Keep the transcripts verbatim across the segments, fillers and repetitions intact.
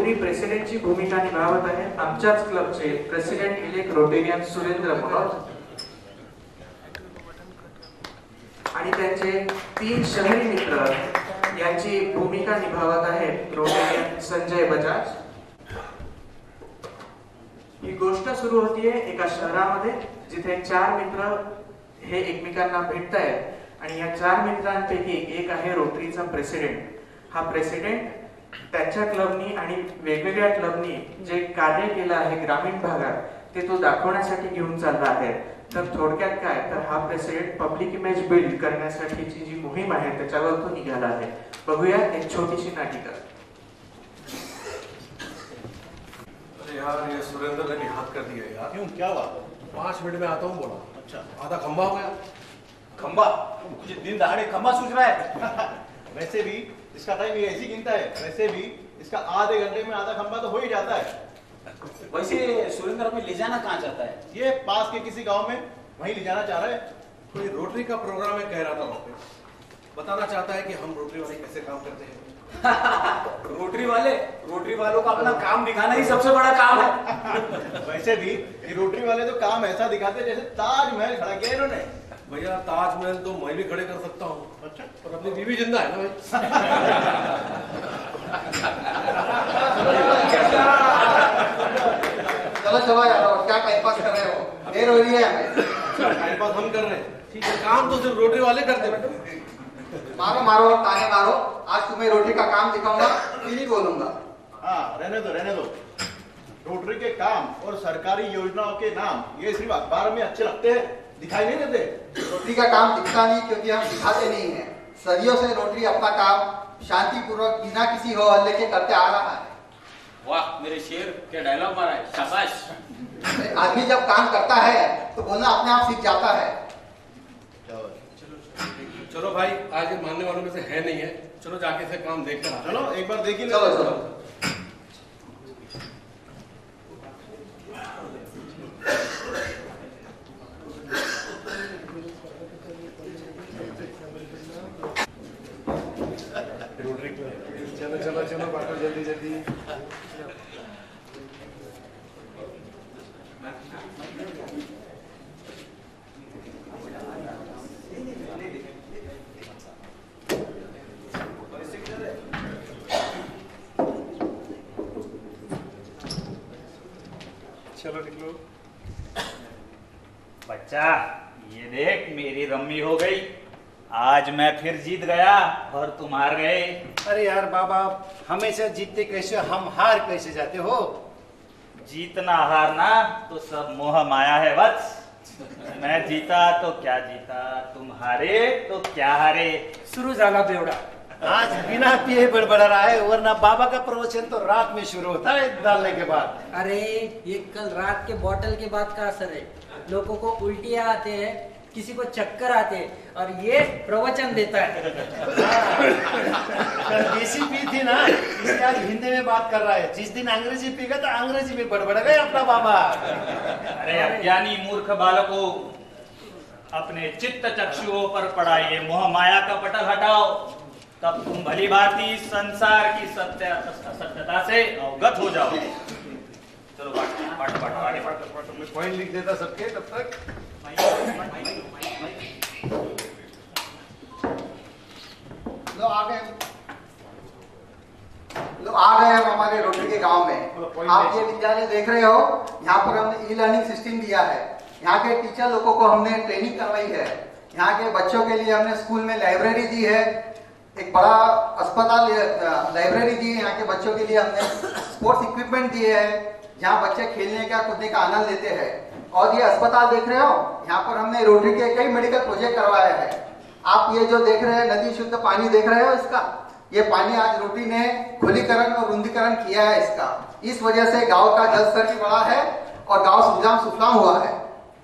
Rotary प्रेसिडेंटची भूमिका निभावत आहेत आमच्याच क्लबचे president elect Rotarian Surendra Manoj आणि त्यांचे तीन शहरी मित्र यांची भूमिका निभावत आहेत रोटेरियन संजय बजाज। ही गोष्ट सुरू होतीये एका शहरामध्ये जिथे चार मित्र हे एकमेकांना भेटतायत आणि या चार मित्रांपैकी एक आहे रोटरीचा प्रेसिडेंट। हा प्रेसिडेंट त्याच्या क्लबनी आणि वेगवेगळ्या क्लबनी जे कार्य केलं आहे ग्रामीण भागात ते तो दाखवण्यासाठी घेऊन चालला आहे। तर थोडक्यात काय तर हा प्रेसिडेंट पब्लिक इमेज बिल्ड करण्यासाठीची जी मोहीम आहे त्याच्यावर तो निघाला आहे। बघूया एक छोटीशी नाटिका। अरे यार ये सुरेंद्र ने हाथ कर दिया यार। क्यों क्या हुआ? पांच मिनट में आता हूँ बोला। अच्छा आधा खंबा हो गया। खंबा? मुझे दिन दहाड़े खंबा सूझ रहा है। वैसे भी इसका टाइम ये ऐसी गिनता है, वैसे भी इसका आधे घंटे में आधा खंबा तो हो ही जाता है। वैसे सुरेंद्र हमें ले जाना कहाँ चाहता है? ये पास के किसी गांव में वहीं ले जाना चाह रहा है। कोई रोटरी का प्रोग्राम है कह रहा था वहाँ पे। बताना चाहता है कि हम रोटरी वाले कैसे काम करते हैं। रोटरी वाले रोटरी वालों का अपना काम दिखाना ही सबसे बड़ा काम है। वैसे भी ये रोटरी वाले तो काम ऐसा दिखाते हैं जैसे ताजमहल खड़ा किया इन्होंने। भैया ताजमहल तो मैं भी खड़े कर सकता हूँ। अच्छा पर अपनी बीवी जिंदा है ना भाई। चलो चलो यार क्या टाइम पास कर रहे हो? देर हो रही है हमें। टाइम पास हम कर रहे हैं। ठीक है काम तो सिर्फ रोटरी वाले करते हैं। मारो मारो ताने मारो, आज तुम्हें रोटी का काम दिखाऊंगा फिर ही बोलूंगा। हाँ रहने दो रहने दो। रोटरी के काम और सरकारी योजनाओं के नाम ये सिर्फ अखबार में अच्छे लगते हैं, दिखाई नहीं देते। रोटरी का काम दिखता नहीं क्योंकि हम दिखाते नहीं है। सदियों से रोटरी अपना काम शांतिपूर्वक बिना किसी हो हल्ले के करते आ रहा है। वाह मेरे शेर क्या डायलॉग मारा है, शाबाश। आदमी जब काम करता है तो बोलना अपने आप सीख जाता है। चलो भाई आज ये मानने वालों में से है नहीं है, चलो जाके से काम देख कर। चलो एक बार देखिए। चलो चलो चलो चलो चलो बाटो जल्दी जल्दी। चलो निकलो। बच्चा ये देख मेरी रम्मी हो गई। आज मैं फिर जीत गया और तुम हार गए। अरे यार बाबा हमेशा जीतते कैसे, हम हार कैसे जाते हो? जीतना हारना तो सब मोह माया है वत्स। मैं जीता तो क्या जीता, तुम हारे तो क्या हारे। शुरू झाला बेवड़ा। आज बिना पिए बड़बड़ा रहा है, वरना बाबा का प्रवचन तो रात में शुरू होता है डालने के बाद। अरे ये कल रात के बोतल के बाद का असर है। लोगों को उल्टियाँ आते हैं, किसी को चक्कर आते हैं और ये प्रवचन देता है। कल देसी पी थी ना, इसलिए आज हिंदी में बात कर रहा है। जिस दिन अंग्रेजी पीगा तो अंग्रेजी में बड़बड़ गए अपना बाबा। अरे अज्ञानी मूर्ख बालकों, अपने चित्त चक्षुओं पर पड़ा ये मोह माया का पटल हटाओ, तब तुम भली भांति संसार की सत्य सत्यता से अवगत हो जाओ। चलो बाट बाट बाट आगे बाट। मैं पॉइंट लिख देता सबके तब तक। लो आ गए लो आ गए हम हमारे रोटरी के गांव में। आप ये विद्यालय देख रहे हो, यहाँ पर हमने ई लर्निंग सिस्टम दिया है। यहाँ के टीचर लोगों को हमने ट्रेनिंग करवाई है। यहाँ के बच्चों के लिए हमने स्कूल में लाइब्रेरी दी है, एक बड़ा अस्पताल लाइब्रेरी दी है। यहाँ के बच्चों के लिए हमने स्पोर्ट्स इक्विपमेंट दिए हैं जहाँ बच्चे खेलने का कूदने का आनंद लेते हैं। और ये अस्पताल देख रहे हो, यहाँ पर हमने रोटरी के कई मेडिकल प्रोजेक्ट करवाए हैं। आप ये जो देख रहे हैं नदी शुद्ध पानी देख रहे हो, इसका ये पानी आज रोटरी ने खुलीकरण और रुंदीकरण किया है इसका। इस वजह से गांव का जल स्तर भी बढ़ा है और गांव सुजलाम सुफलाम हुआ है।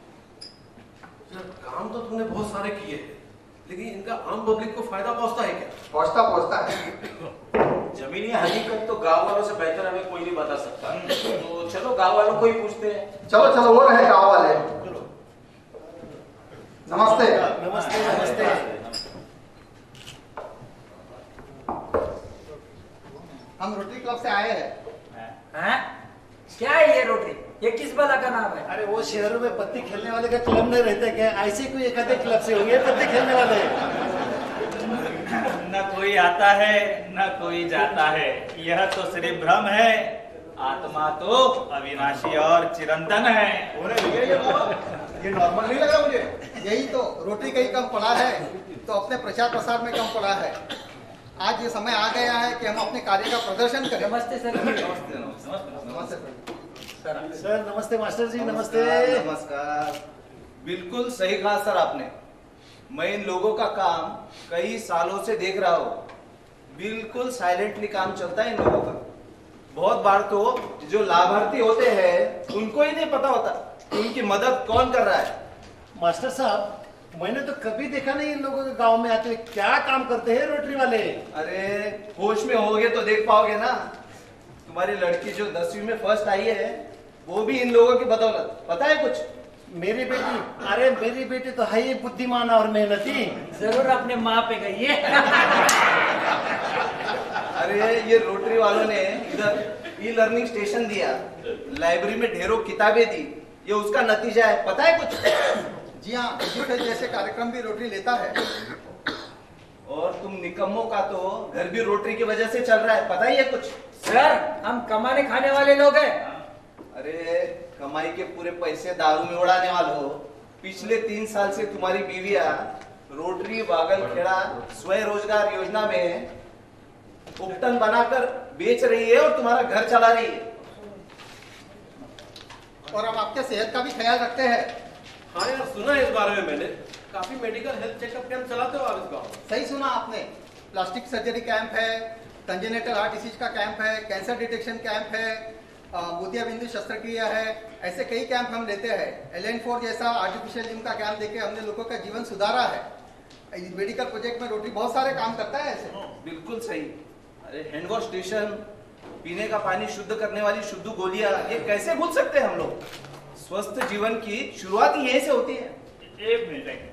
काम तो तुमने बहुत सारे किए हैं, लेकिन इनका आम पब्लिक को फायदा पहुंचता है क्या? पहुंचता पहुंचता है। जमीनी हकीकत तो गांव वालों से बेहतर हमें कोई नहीं बता सकता। तो चलो गांव वालों को ही पूछते हैं। चलो चलो वो रहे गांव वाले। नमस्ते नमस्ते नमस्ते। हम रोटरी क्लब से आए हैं। हाँ? क्या है ये रोटरी? ये किस बला का नाम है? अरे वो शहरों में पत्ती खेलने वाले का क्लब नहीं रहते क्या? ऐसे कोई एक आधे क्लब से होंगे पत्ती खेलने वाले। न कोई आता है न कोई जाता है, यह तो सिर्फ भ्रम है। आत्मा तो अविनाशी और चिरंतन है। होने लगे ये बाबा, ये नॉर्मल नहीं लगा मुझे। यही तो, रोटरी कहीं कम पड़ा है तो अपने प्रचार प्रसार में कम पड़ा है। आज ये समय आ गया है कि हम अपने कार्य का प्रदर्शन करें। नमस्ते सर। नमस्ते सर नमस्ते मास्टर जी, नमस्ते। नमस्कार। बिल्कुल सही कहा सर आपने। मैं इन लोगों का काम कई सालों से देख रहा हूँ। बिल्कुल साइलेंटली काम चलता है इन लोगों का। बहुत बार तो जो लाभार्थी होते हैं उनको ही नहीं पता होता कि उनकी मदद कौन कर रहा है। मास्टर साहब मैंने तो कभी देखा नहीं इन लोगों के गांव में आते हुए। क्या काम करते हैं रोटरी वाले? अरे होश में होगे तो देख पाओगे ना। तुम्हारी लड़की जो दसवीं में फर्स्ट आई है वो भी इन लोगों की बदौलत। पता है कुछ? मेरी बेटी, अरे मेरी बेटी तो है ही बुद्धिमान और मेहनती। जरूर अपने माँ पे गई है। अरे ये रोटरी वालों ने इधर ई लर्निंग स्टेशन दिया, लाइब्रेरी में ढेरों किताबें दी, ये उसका नतीजा है। पता है कुछ? जी हाँ, एजुकेट जैसे कार्यक्रम भी रोटरी लेता है। और तुम निकम्मों का तो घर भी रोटरी की वजह से चल रहा है। पता ही है कुछ? सर हम कमाने खाने वाले लोग हैं। अरे कमाई के पूरे पैसे दारू में उड़ाने वाले हो। पिछले तीन साल से तुम्हारी बीविया रोटरी बागलखेड़ा स्वयं रोजगार योजना में उपटन बनाकर बेच रही है और तुम्हारा घर चला रही है। और हम आपके सेहत का भी ख्याल रखते हैं। हाँ यार, सुना है इस बारे में मैंने। काफी मेडिकल हेल्थ चेकअप कैंप चलाते हो आप इस गाँव में। सही सुना आपने। प्लास्टिक सर्जरी कैंप है, कंजेनिटल हार्ट डिसीज का कैंप है, कैंसर डिटेक्शन कैंप है, मोतियाबिंदु शस्त्रक्रिया है। ऐसे कई कैंप हम लेते हैं। एल एन फोर जैसा आर्टिफिशियल लिम्ब का कैंप देके हमने लोगों का जीवन सुधारा है। मेडिकल प्रोजेक्ट में रोटरी बहुत सारे काम करता है ऐसे। बिल्कुल सही। अरे हैंड वॉश स्टेशन, पीने का पानी शुद्ध करने वाली शुद्ध गोलियां, ये कैसे भूल सकते हैं हम लोग? स्वस्थ जीवन की शुरुआत ही यहीं से होती है। एक मिनट एक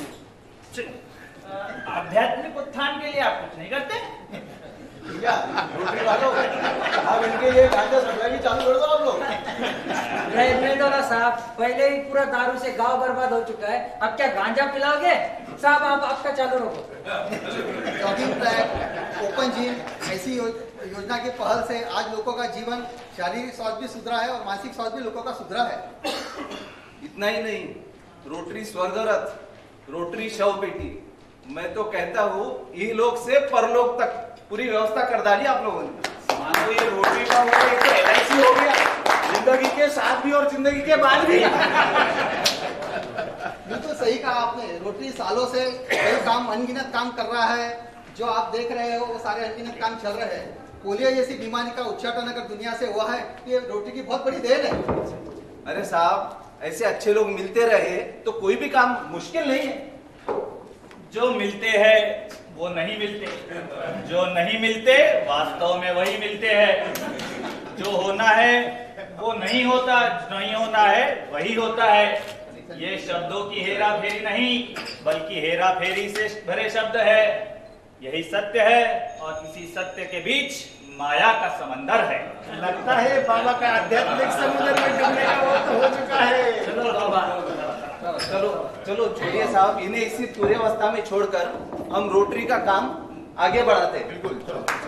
आध्यात्मिक उत्थान के लिए आप कुछ नहीं करते? भैया रोटरी वालों, आप इनके लिए गांजा सप्लाई चालू कर दो आप लोग। रहने दो ना साहब, पहले ही पूरा दारू से गांव बर्बाद हो चुका है। अब क्या गांजा पिलाओगे? साहब आप आपका चालू रखो। जॉगिंग ट्रैक, ओपन जिम, ऐसी यो, योजना की पहल से आज लोगों का जीवन, शारीरिक स्वास्थ्य भी सुधरा है और मानसिक स्वास्थ्य भी लोगों का सुधरा है। इतना ही नहीं, रोटरी स्वर्गरथ, रोटरी शव पेटी, मैं तो कहता हूँ ये लोग से परलोक तक पूरी व्यवस्था कर डाली आप लोगों ने। मानो ये रोटरी का वो एक तो एल आई सी हो गया, जिंदगी के साथ भी और जिंदगी के बाद भी। बिल्कुल सही कहा आपने। रोटरी सालों से कई काम, अनगिनत काम कर रहा है। जो आप देख रहे हो वो सारे अनगिनत काम चल रहे हैं। पोलियो जैसी बीमारी का उच्चाटन अगर दुनिया से हुआ है, ये रोटरी की बहुत बड़ी देन है। अरे साहब, ऐसे अच्छे लोग मिलते रहे तो कोई भी काम मुश्किल नहीं है। जो मिलते हैं वो नहीं मिलते, जो नहीं मिलते वास्तव में वही मिलते हैं। जो होना है वो नहीं होता, जो नहीं होना है वही होता है। ये शब्दों की हेरा फेरी नहीं बल्कि हेरा फेरी से भरे शब्द है। यही सत्य है और इसी सत्य के बीच माया का समंदर है। लगता है बाबा का आध्यात्मिक समुद्र में डूबने का वक्त हो चुका है। चलो बाबा, चलो चलो छोड़िए साहब, इन्हें इसी पूरे अवस्था में छोड़कर हम रोटरी का काम आगे बढ़ाते हैं। बिल्कुल, चलो।